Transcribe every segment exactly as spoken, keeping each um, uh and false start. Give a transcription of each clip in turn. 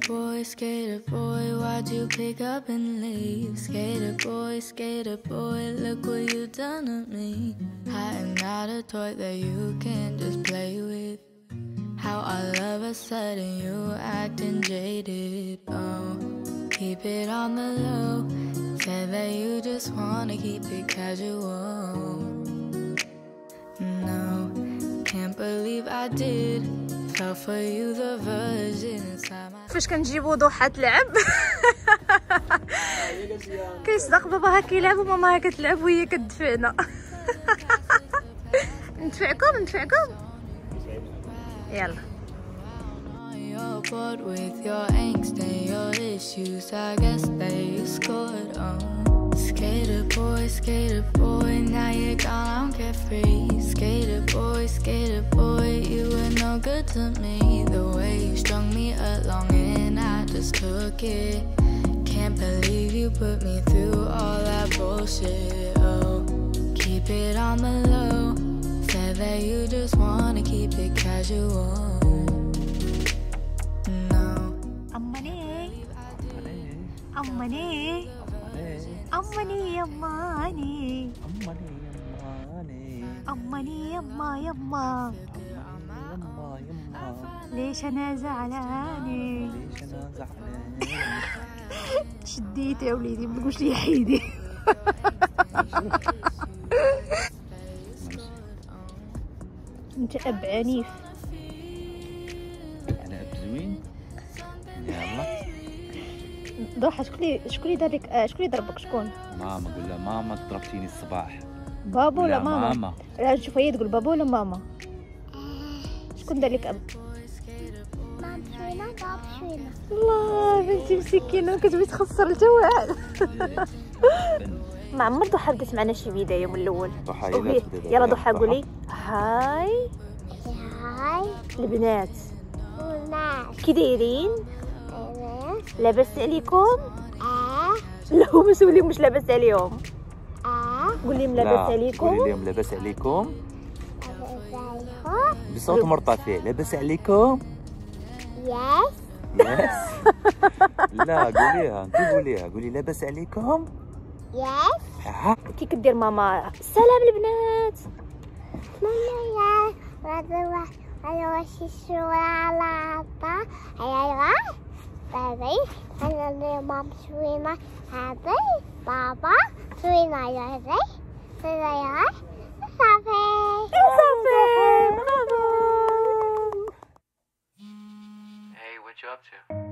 boy, skater boy, why'd you pick up and leave? Skater boy, skater boy, look what you done to me. I am not a toy that you can just play with. How all of a sudden you acting jaded. Oh, keep it on the low. Said that you just wanna keep it casual. No, can't believe I did. Fell for you the virgin inside my. فاش كنجيبو ضحى تلعب كيصدق باباها كيلعب وماماها كتلعب وهي كتدفعنا. ندفعكم ندفعكم يلا. You're bored with your angst and your issues. I guess they scored on. Skater boy, skater boy, now you're gone, I'm carefree. Skater boy, skater boy, you were no good to me. The way you strung me along and I just took it. Can't believe you put me through all that bullshit. Oh, keep it on the low. Said that you just wanna keep it casual. أماني أماني يماني أماني يما يما ليش أنا زعلاني ليش أنا زعلاني شديت يا وليدي ما تقولش لي حيدي. أنت أب عنيف. أنا أب زوين. يلا ضحى شكون اللي شكون اللي دارك آه شكون اللي ضربك شكون؟ ماما. قول لها ماما ضربتيني الصباح. بابا ولا ماما؟ ماما. لا نشوف هي تقول بابا ولا ماما. شكون دار لك اب؟ مام شوينة باب شوينة. الله بنتي مسكينه كتبغي تخسر الجوال. ما عمر ضحى بدات معنا شي بدايه من الاول. ضحى يلا ضحى قولي هاي. هاي البنات الناس كي دايرين؟ لاباس عليكم؟ اه لا هما سولي مش لاباس عليهم. اه قول لهم لاباس عليكم. قولي لهم لاباس عليكم ازيكم بصوت مرتفع. لاباس عليكم. يس يس. لا قوليها انت قوليها. قولي لاباس عليكم. يس ها كي كدير ماما سلام البنات. ماما يا رضوى انا وش الشوكولاته ايوه بابي انا اللي مام شوينة هذي بابا شوينة يا هذي هذي صافي صافي برافو. Hey, what you up to?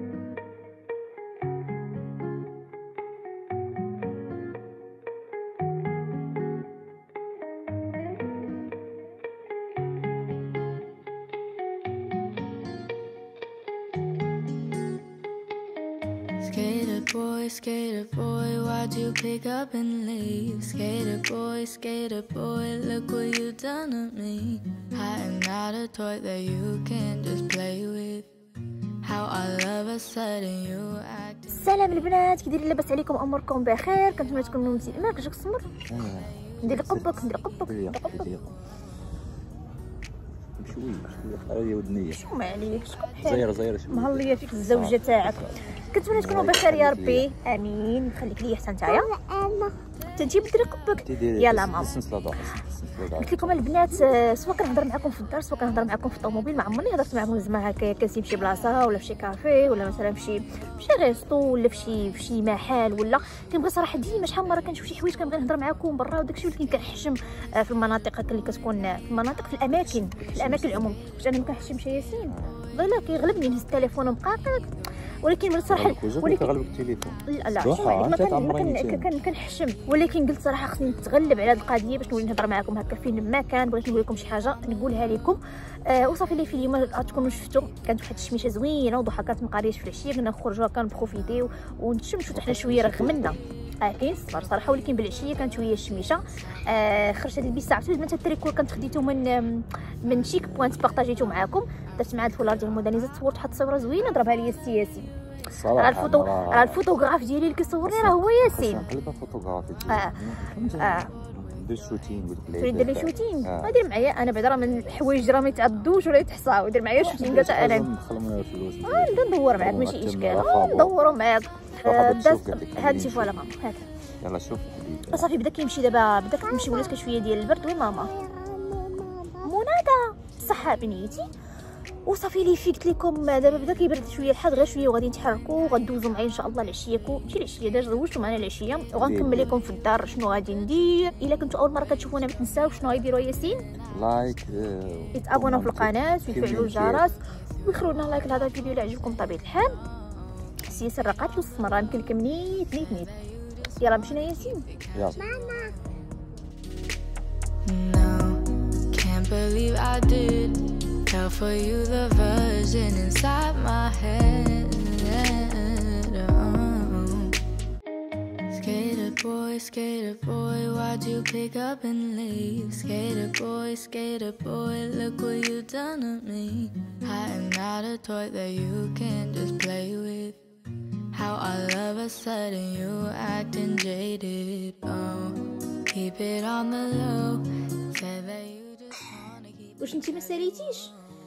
Skater boy, skater boy, why'd you pick up and leave? Skater boy, skater boy, look what you done to me. I am not a toy that you can just play with. How all of a sudden you act. سلام البنات كي دايرين لاباس عليكم اموركم بخير. كنتمنى تكونوا مزيانين. مالك جاك السمر؟ ندير قبك ندير قبك ندير قبك بشويه بشويه قريه ودنيه. شو معليك شكون بحال زيره زيره شويه مهليه فيك الزوجه تاعك. كنتمنى تكونوا بخير يا ربي امين. خليك ليا حتى نتايا انا تجيب ديري قبك. يلا ماما قلت لكم البنات سواء كنهضر معكم في الدار سواء كنهضر معكم في الطوموبيل. ما عمرني هضرت معكم زعما هكا كنسيب شي بلاصه ولا في شي كافي ولا مثلا في شي في شي ريستو ولا في شي في شي محل ولا كنبغي صراحه ديما شحال مره كنشوف شي حوايج كنبغي نهضر معكم برا وداكشي ولكن كنحشم في المناطق اللي كتكون في المناطق في الاماكن في الاماكن العموم. واش انا ما كنحشمش ياسين لا كيغلبني نهز التليفون ومقاطع. ولكن بصراحه ولكن غلبك التليفون. لا لا ما كنحشم ولكن قلت صراحه خصني نتغلب على هذه القضيه باش نولي نهضر معكم هكا فين ما كان. بغيت نقول لكم شي حاجه نقولها لكم آه وصافي. لي في اليوم غتكونوا شفتوا كانت واحد الشميشه زوينه وضحى كانت مقاريش في العشيه كنا نخرجوا كنبروفيتيو ونتشمشوا حتى حنا شويه راه غمنا اه كاين الصبر صراحه. ولكن بالعشيه كانت شويه الشميشه آه خرجت هذه البيسه عرفتوا البنات التريكو كنت خديتو من من شيك بوينت بارطاجيتو معكم. درت مع الفولار ديال المودانيزه تصورت واحد الصوره زوينه ضربها لي السياسي. راه الفوتو راه الفوتوغراف ديالي اللي كيصورني راه هو ياسين. قلبها فوتوغرافي اه اه دير شوتينغ قلت لك. تريد دير شوتينغ؟ غادير معايا انا بعدا راه من الحوايج راه ما يتعدوش ولا يتحصاو. دير معايا شوتينغ حتى انا نخلصوا الفلوس. اه نبدا ندور معاك ماشي اشكال. ندوروا معاك. هادشي فوالا ماما هات. يلا شوف الحديد. صافي بدا كيمشي دابا، بدا كتمشي ولات شويه ديال البرد. وين ماما؟ مناده صحه بنيتي. وصافي لي في قلت لكم دابا بدا كيبرد شويه الحال، غير شويه وغادي نتحركوا وغندوزوا معايا ان شاء الله العشيه. ماشي العشيه دابا زوجتوا معنا العشيه وغنكمل لكم في الدار شنو غادي ندير. الا كنتوا اول مره كتشوفونا ما تنساوش شنو غيديروا ياسين، لايك يتابوناو في القناه ويفعلوا الجرس ويخلوا لنا لايك لهذا الفيديو اللي عجبكم بطبيعه الحال. سياسه رقات وسط مره نكلكم نيت نيت نيت. يلا مشينا ياسين. يلا. No, can't believe I did. Tell for you the version inside my head. Oh. Skater boy, skater boy, why'd you pick up and leave? Skater boy, skater boy, look what you done to me. I am not a toy that you can just play with. How all of a sudden you acting jaded. Oh, keep it on the low. Say that you just wanna keep. واش انتي ما ساليتيش؟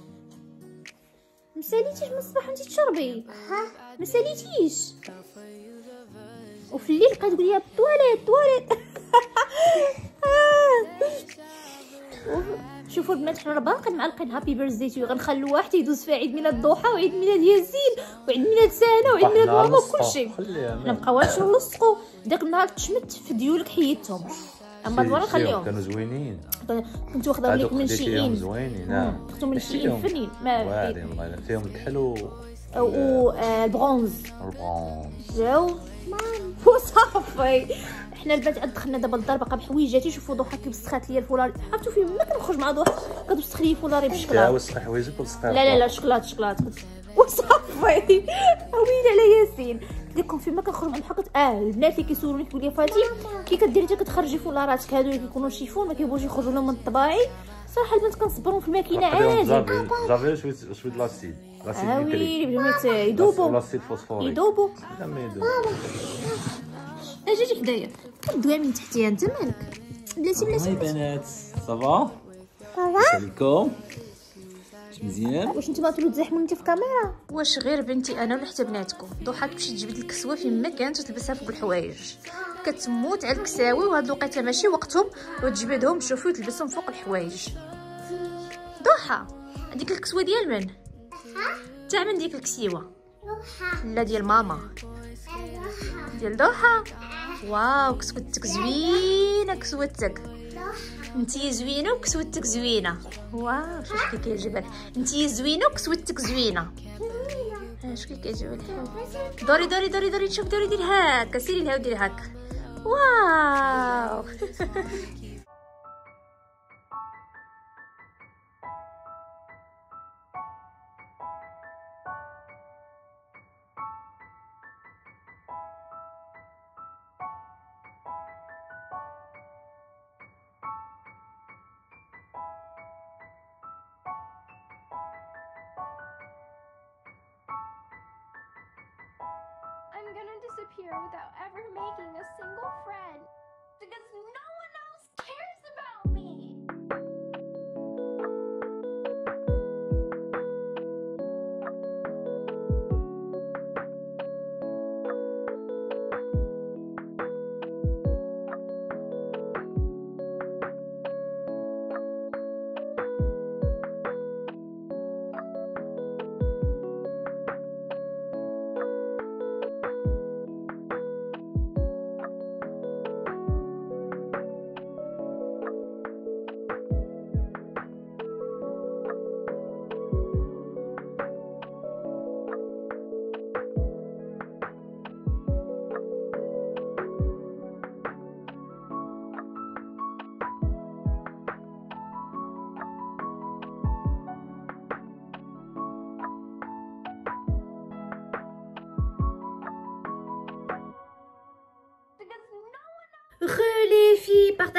ما ساليتيش من الصباح وانتي تشربي؟ ما ساليتيش؟ وفي الليل بقيت تقولي الطواليت طواليت. شوفوا البنات حنا راه باقيين معلقين هابي بيرثدي تو، غنخلو واحد يدوز فيها عيد ميلاد ضحى وعيد ميلاد ياسين وعيد ميلاد سنه وعيد ميلاد ماما وكلشي. حنا مابقاوش نلصقوا. داك النهار تشمت في ديولك حيدتهم، اما دابا نخليهم. كانوا زوينين. كنت واخدهم لك من شيئين. زوينين نعم. خدتهم من شيئين فنين ما واعرين الله فيهم الكحل و البرونز. البرونز جاو وصافي. حنا البنات عاد دخلنا دابا للدار باقا بحويجاتي. شوفوا ضحى كيوسخات ليا الفولاري. عرفتوا فين ما كنخرج مع ضحى كتوسخ لي الفولاري بالشكلاط. وسخ حوايجك وسخ. لا لا لا شكلاط شكلاط وصافي. وين على ياسين قلت لكم فين ما كنخرج مع ضحى. اه البنات اللي كيسولوني كيقول لي فاتي كي كديري حتى كتخرجي فولاراتك هادو اللي كيكونوا شيفون ما كيبغوش يخرجوا لهم من الطباعي. صراحه البنات كنصبرهم في الماكينه عادي. جافي شويه شويه لاسيد لاسيد اه ويلي بلا يذوبوا لاسيد فوسفوريك يذوبوا. لا ما يذوب. اجي جي حدايا كدوي من تحتيها انت مالك بلاتي بلاتي. هاي بنات صافا عليكم مزيان. واش نتوما تزاحموا انت في الكاميرا؟ واش غير بنتي انا ولا حتى بناتكم؟ ضحى تمشي تجبد الكسوه فين ما كانت وتلبسها فوق الحوايج. كتموت على الكساوي وهاد الوقيته ماشي وقتهم وتجبدهم شوفي وتلبسهم فوق الحوايج. ضحى هذيك الكسوه ديال من؟ تاع من ديك الكسيوه؟ لا ديال ماما ديال ضحى. واو كسوتك زوينه كسوتك. انتي زوينه وكسوتك زوينه. واو شوف كي كيعجبك. انتي زوينه وكسوتك زوينه. اش كي كيعجبك. دوري دوري دوري دوري نشوف دوري دير هكا سيري لها وديري هكا. واو I'm gonna disappear without ever making a single friend because no one else cares about me.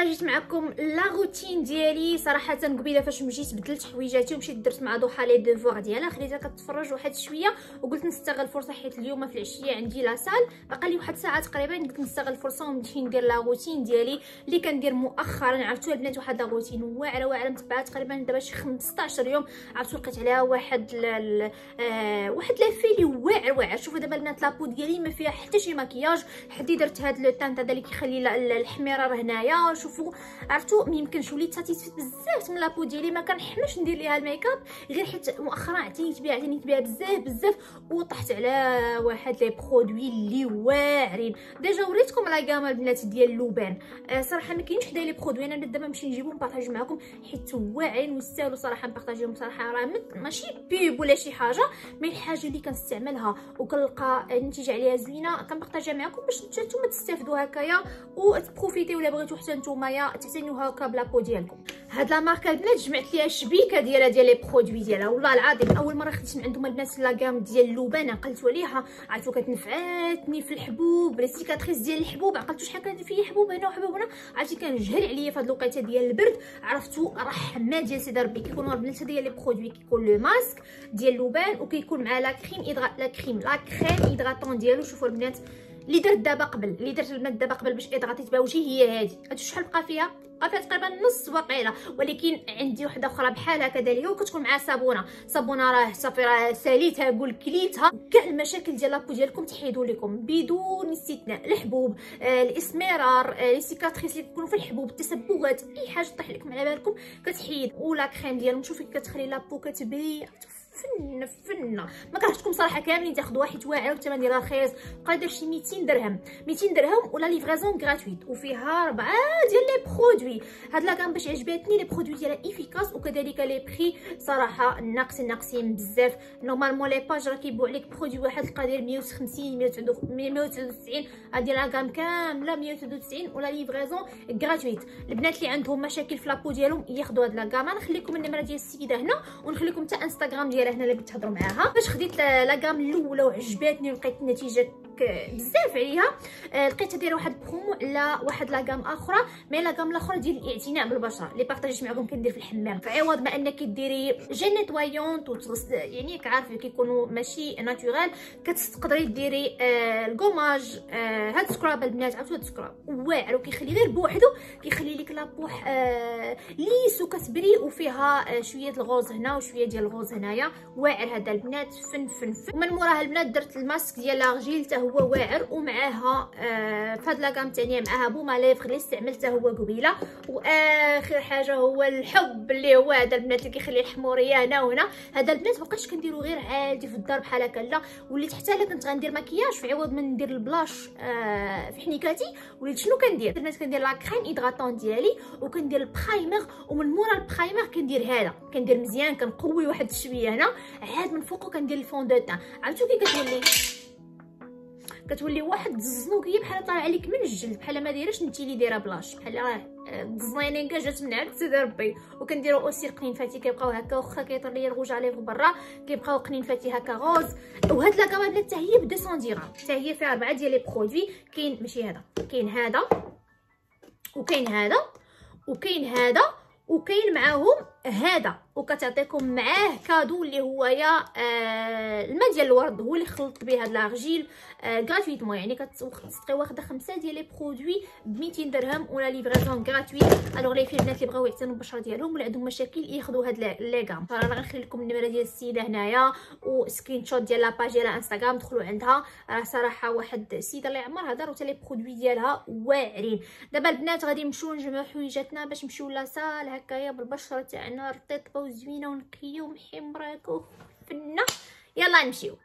بارطاجيت معكم لا روتين ديالي. صراحه قبيله فاش مشيت بدلت حويجاتي ومشيت درت مع ضحى لي ديفوار ديالها، خليتها كتفرج واحد شويه وقلت نستغل الفرصه حيت اليوم في العشيه عندي لا سال باقا لي واحد ساعه تقريبا، قلت نستغل الفرصه ونمشي ندير لا روتين ديالي اللي كندير مؤخرا. عرفتوا البنات واحد لا روتين واعره واعره متبعه تقريبا دابا شي خمسطاش يوم، عرفتوا لقيت عليها واحد ل... آه... واحد لافي اللي واعر واعر. شوفوا دابا البنات لابو ديالي ما فيها حتى شي مكياج، حدي درت هاد لو تانت هذا اللي كيخلي الحميره هنايا. شوفوا عرفتوا ما يمكنش وليت ساتيسفيت بزاف من لابو ديالي، ما كنحملش ندير ليها الميك اب غير حيت مؤخرا عتيت بها عتيت بها بزاف بزاف وطحت على واحد لي برودوي اللي واعرين. ديجا وريتكم لا غاما البنات ديال اللوبان. آه صراحه ما كاينش حدايا لي برودوي، انا دابا نمشي نجيبهم نبارطاجي معكم حيت واعرين ويستاهلوا صراحه نبارطاجيهم. صراحه راه ماشي بيب ولا شي حاجه، مي الحاجه اللي كنستعملها وكنلقى النتيجه عليها زوينه كنبارطاجيها معكم باش نتوما تستافدوا هكايا وتبروفيتيو. ولا بغيتو حتى نتوما تعتنيو هكا بلابو ديالكم. هاد لا ماركه البنات جمعت ليها الشبيكه ديالها ديال لي برودوي ديالها، والله العظيم اول مره خديت من عندهم البنات لا غام ديال اللوبان عقلتوا عليها. عرفتوا كتنفعتني في الحبوب لي سيكاتريس ديال الحبوب، عقلتوا شحال كان فيه حبوب هنا وحبوب هنا. عرفتي كنجهل عليا في هاد الوقيته ديال البرد. عرفتوا رحمه ديال سيدي ربي كيكونوا البنات ديال لي برودوي، كيكون لو ماسك ديال اللوبان وكيكون مع لا كريم إدغا... لا كريم لا كريم هيدراتون ديالو. شوفوا البنات اللي درت دابا قبل اللي درت البنات دابا قبل باش ادغاتيت بها وجهي هي هذه. هادشي شحال بقى فيها؟ بقى فيها تقريبا نص وقيله، ولكن عندي وحده اخرى بحالها كذلك وكتكون مع صابونه. صابونه راه صافي راه ساليتها قول كليتها. كاع المشاكل ديال لابو ديالكم تحيدوا لكم بدون استثناء. الحبوب آه الاسمرار آه لي سيكاتريس اللي كيكونوا في الحبوب التسبغات اي حاجه طيح لكم على بالكم كتحيد. ولا كريم ديالهم شوفي كتخلي لابو كتبري فن فنه. ما كرهتكم صراحه كاملين تاخذوا واحد واعر والثمن ديالها رخيص، بقى داير شي ميتين درهم ميتين درهم ولا ليفرازون غراتويت وفيها ربعه ديال لي برودوي. هاد لا كان باش عجباتني لي برودوي ديالها افيكاس وكذلك لي بري صراحه ناقصين ناقصين بزاف. نورمالمون لي باج راه كيبيعوا عليك برودوي واحد القدير مية وخمسين مية وتسعة وتسعين، هادي لا كام كامله مية وتسعة وتسعين ولا ليفرازون غراتويت. البنات اللي عندهم مشاكل في لابو ديالهم ياخذوا هاد لا كام. نخليكم النمره ديال السيده هنا ونخليكم حتى انستغرام ديالها هنا اللي بتهضروا معاها. باش خديت لا كام الاولى وعجباتني ولقيت النتيجه بزاف عليها، آه لقيتها دايره واحد برومو على واحد لا كام اخرى. مي لا كام الاخرى ديال الاعتناء بالبشره اللي بارطاجيت معكم كندير في الحمام، في عوض ما انك ديري جي نيتوايونت وتغسل يعني كعارفه كيكونوا ماشي ناتورال كتقدري ديري آه الكوماج. آه هاد سكراب البنات عرفتوا هاد سكراب واعر وكيخلي غير بوحدو كيخلي لك لابوح آه ليس وكتبري وفيها آه شويه الغوز هنا وشويه ديال الغوز هنايا. واعر هذا البنات فن فن فن. ومن موراها البنات درت الماسك ديال لاغجيل حتى هو واعر ومعاها آه فهاد لاكام ثانيه معاها بوما ليفغ اللي استعملته هو قبيله. واخر حاجه هو الحب اللي هو هذا البنات اللي كيخلي الحموريه هنا وهنا. هذا البنات مابقيتش كنديرو غير عادي في الدار بحال هكا، لا وليت حتى الا كنت غندير مكياج في عوض من ندير البلاش آه في حنيكاتي وليت شنو كندير البنات كندير لا كريم هيدراتون ديالي وكندير البرايمر ومن مورا البرايمر كندير هذا كندير مزيان كنقوي واحد شويه هنا عاد من فوقو كندير الفون دو تان. عرفتوا كي كتولي كتولي واحد الزنوقيه بحال طالع عليك من الجلد بحال ما دايرش انت اللي دايره بلاش بحال راه الديزاينين جات من عند سيدي ربي. وكنديروا اوسي قنين فاتي كيبقاو هكا واخا كيطير ليا الغوج عليه في برا كيبقاو قنين فاتي هكا غوز. وهاد لا كاميرا حتى هي ب مئتين درهم حتى هي فيها اربعه ديال لي برودوي. كاين ماشي هذا كاين هذا وكاين هذا وكاين هذا وكاين معاهم هذا وكتعطيكم معاه كادو اللي هو يا آه الماء ديال الورد هو اللي خلطت به هاد لاغجيل آه غراتويتمون يعني كتبقاي واخده خمسه ديال لي برودوي ب مئتين درهم ولا ليفرازون غراتويت. الوغ لي في البنات اللي بغاو يعتنوا بالبشره ديالهم ولا عندهم مشاكل ياخذوا هاد لي كام. راه غنخلي لكم النمره ديال السيده هنايا وسكرين شوت ديال لاباج ديالها انستغرام دخلوا عندها. راه صراحه واحد السيده الله يعمرها داروا حتى لي برودوي ديالها واعرين. دابا البنات غادي نمشيو نجمعوا حويجاتنا باش نمشيو لاصال هكايا بالبشره تاعنا رطيبه وزوينه ونقيه ومحمراك وفنه. يلا نمشيو.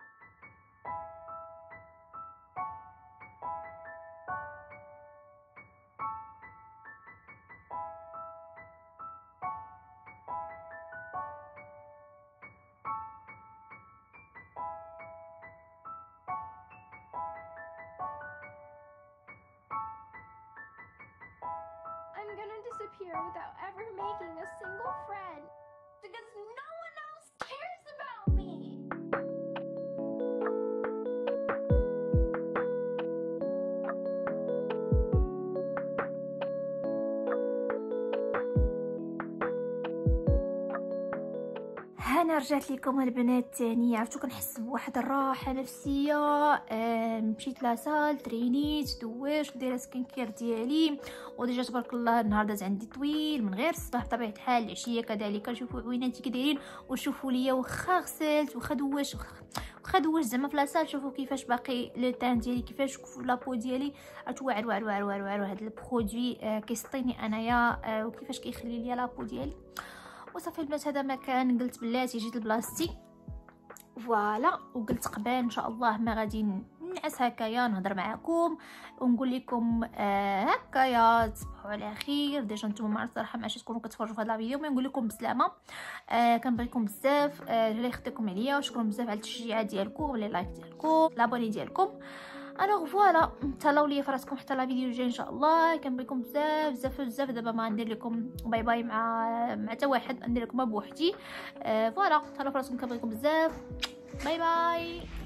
I'm gonna disappear without ever making a single friend because no one else cares about me. انا رجعت لكم البنات تاني. عرفتو كنحس بواحد الراحه نفسيه. آه مشيت لاصال ترينيت دوشت دايره سكين كير ديالي، وديجا تبارك الله النهار داز عندي طويل من غير الصباح بطبيعه الحال، العشيه كذلك. شوفوا عويناتي كي دايرين، وشوفوا ليا واخا غسلت واخا دوشت واخا دوشت زعما في لاصال. شوفوا كيفاش باقي لو تان ديالي، كيفاش لابو ديالي عرفتو واعر واعر واعر واعر واعر. هذا البرودوي آه كيسطيني انايا آه وكيفاش كيخلي ليا لابو ديالي. وصافي البنات هذا ما كان. قلت بلاتي جيت لبلاصتي فوالا، وقلت قبل ان شاء الله ما غادي نعس هكايا نهضر معكم ونقول لكم آه هكايا تصبحوا على خير. ديجا نتوما مع الصراحه ما عرفتش تكونوا كتفرجوا في هذا الفيديو، ما نقول لكم بسلامه. آه كنبغيكم بزاف، آه الله يخطيكم عليا، وشكرا بزاف على التشجيعات ديالكم، لي لايك ديالكم، لابوني ديالكم. الوغ فوالا، تهلاو ليا فراسكم حتى لا فيديو الجاي ان شاء الله. كنبغيكم بزاف بزاف بزاف. دابا ما ندير لكم باي باي مع مع حتى واحد، ندير لكم بوحدي. آه فوالا، تهلاو فراسكم، كنبغيكم بزاف. باي باي.